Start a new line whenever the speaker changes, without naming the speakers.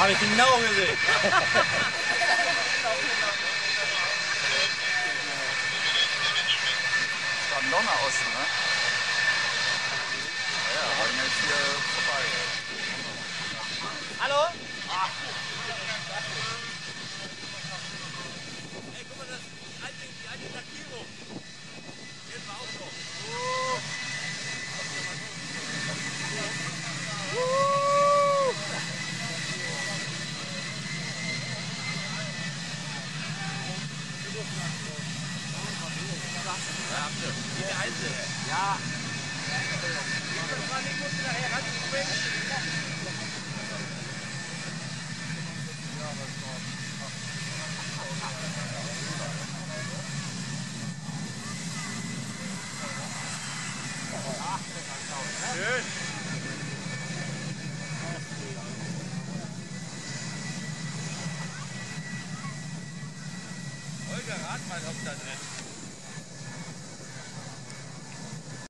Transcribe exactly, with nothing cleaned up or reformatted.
Habe ich genau gesehen.
Das war ein Donner Osten, ne? Ja, ja, wollen wir jetzt hier vorbei.
Hallo?
Ah.
Ey, guck mal, das die alte, die alte Lackierung. Jetzt war auch so. Ja, wie der alte. Ja. Ich muss nachher ranspringen. Schön. Holger Radmann hockt da drin.